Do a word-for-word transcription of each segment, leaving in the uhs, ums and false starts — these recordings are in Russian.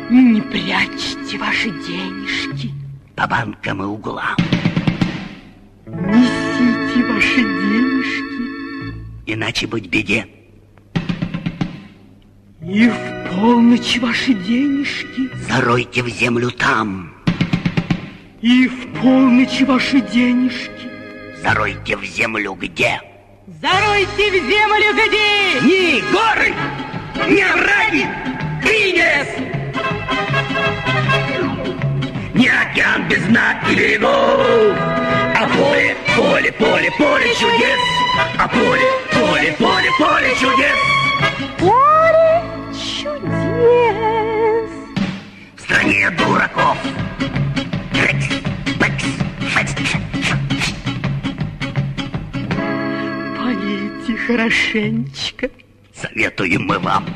Не прячьте ваши денежки по банкам и углам. Несите ваши денежки, иначе быть беде. И в полночь ваши денежки заройте в землю там. И в полночь ваши денежки заройте в землю где? Заройте в землю где? Ни горы, ни овраги, и не лес, ни океан без дна и берегов, а поле, поле, поле, поле чудес, а поле, поле, поле, поле чудес. Поле чудес. В стране дураков. Полейте хорошенечко. Советуем мы вам.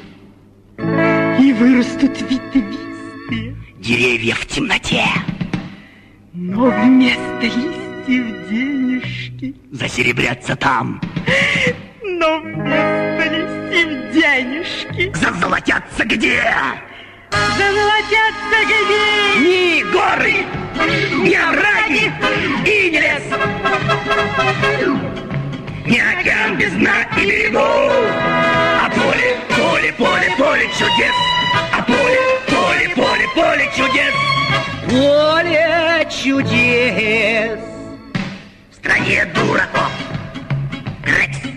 И вырастут ветвистые деревья в темноте. Но вместо листьев денежки засеребрятся там. Но вместо листьев денежки зазолотятся где? Зазолотятся где? Ни горы, ни овраги и не лес, ни океан без дна и берегов, а поле, поле, поле, поле чудес, а поле, поле, поле, поле чудес. Поле чудес. В стране дураков. Грекс.